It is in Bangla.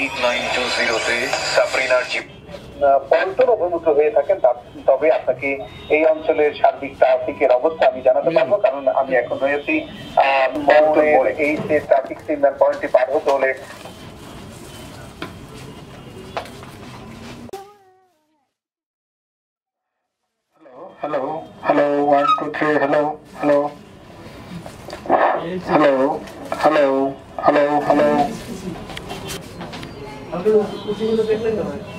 8920 তে সাবরিনার পল্টন অভিমুখী হয়ে থাকেন তবে আপনাকে এই অঞ্চলের সার্বিক ট্রাফিকের অবস্থা আমি জানাতে পারবো, কারণ আমি এখন রয়েছি এই যে ট্রাফিক সিগন্যাল পয়েন্টটি পার হতে হলে hello 1 2 3 hello hello